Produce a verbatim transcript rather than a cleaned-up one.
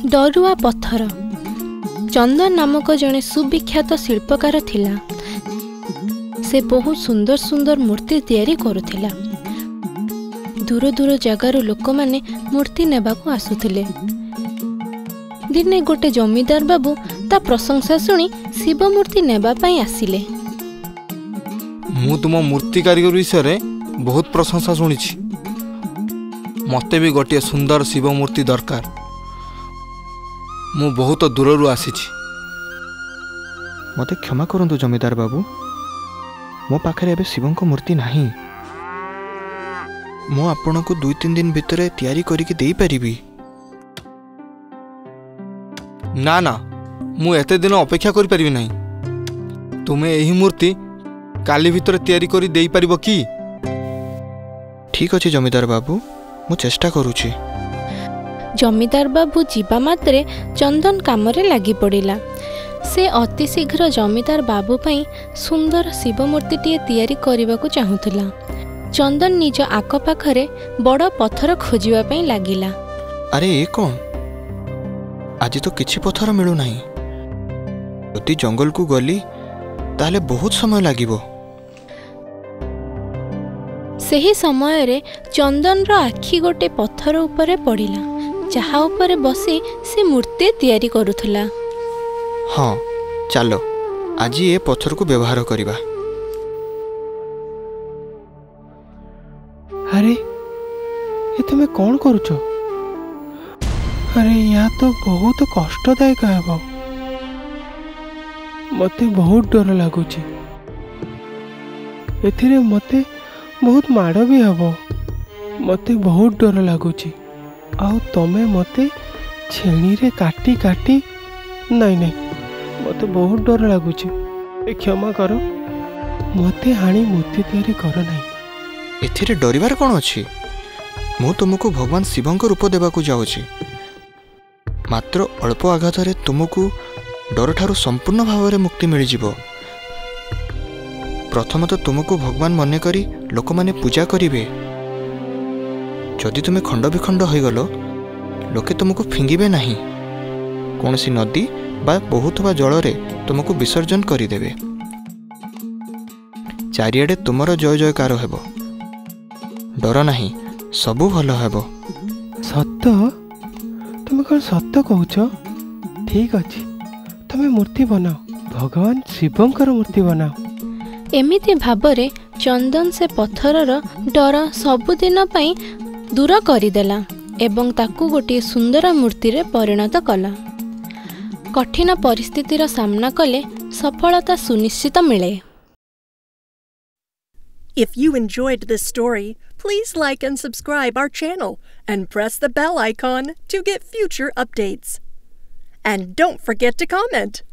डरुआ पत्थर। चंदन नामक जड़े सुविख्यात शिल्पकार थिला। से बहुत सुंदर सुंदर मूर्ति तैयारी करुथिला। दूर दूर जगार लोक माने मूर्ति नेबाकू आसुथिले। दिने गोटे जमीदार बाबू ता प्रशंसा सुनी शिव मूर्ति नेबा पई आसिले। मु तुम मूर्ति कारीगर विषय बहुत प्रशंसा सुनी। मते भी गोटे सुंदर शिव मूर्ति दरकार। मु बहुत दूर आसी। मते क्षमा करंतु जमीदार बाबू, मो पाखरे एबे शिवंको मूर्ति नाही। मो आपण को दुई तीन दिन भितर तैयारी करिके देई परिबी। ना ना, मु एते दिन अपेक्षा करि परिबी नाही। तुमे एही मूर्ति काली भितर तैयारी करि देई परिबो की? ठीक अछि जमीदार बाबू, मु चेष्टा करूछि। जमीदार बाबू जीवा मात्रे चंदन कामरे लागी पड़िला। से अति शीघ्र जमीदार बाबू पई सुंदर शिव मूर्ति टिए तैयारी करबाकू चाहुथिला। चंदन निज आखपाखरे बड़ पत्थर खोजिबा पई लागिला। अरे ए कोन? आज तो किछि पत्थर मिलु नाही। यदि जंगल को गली ताले बहुत समय लागिबो। सही समय रे चंदन रो आखि गोटे पत्थर उपरे पड़िला, जहा उपरे बसी से मूर्ति तैयारी करुथला। हाँ चलो आज ये पत्थर को व्यवहार करिबा। अरे ये तुम कौन करुच? अरे यहाँ तो बहुत कष्टदायक है। मते बहुत डर लगुच। एथिरे मते बहुत माड़ भी हबो। मते बहुत डर लगुच। आउ तमे मते छेणी रे काटी काटी नहीं नहीं मते बहुत डर लगुच। क्षमा करो, मते हाणी मूर्ति तैयारी कर नहीं। एथिरे डरिवार कौन अछि? मु तुमको भगवान शिवंक रूप देबाकू जाउछि। मात्र अल्प आघात रे तुमको डर ठारू संपूर्ण भाव में मुक्ति मिल जिवो। प्रथम तो तुमको भगवान मने करी लोक माने पूजा करिवे। जदि तुमे खंड विखंड हो गलो लोके तुमको फिंगिबे नहीं। कौनसी नदी बा बहुतवा जल रे तुमको विसर्जन करिदेवे। चारिआडे तुमर जय जयकार हेबो। डर नहीं, सबु भल हेबो। सत्य? तुम कौन सत्य कहूच? ठीक अच्छे, तुम मूर्ति बनाओ। भगवान शिवंकर मूर्ति बनाओ। एमिति भाबरे चंदन से पत्थरर डर सबुदिन पई दूर करिदेला एवं ताकू गोटे सुंदर मूर्ति रे परिणत कला। कठिन परिस्थितिर सामना कले सफलता सुनिश्चित मिले। If you enjoyed this story, please like and subscribe our channel and press the bell icon to get future updates. And don't forget to comment.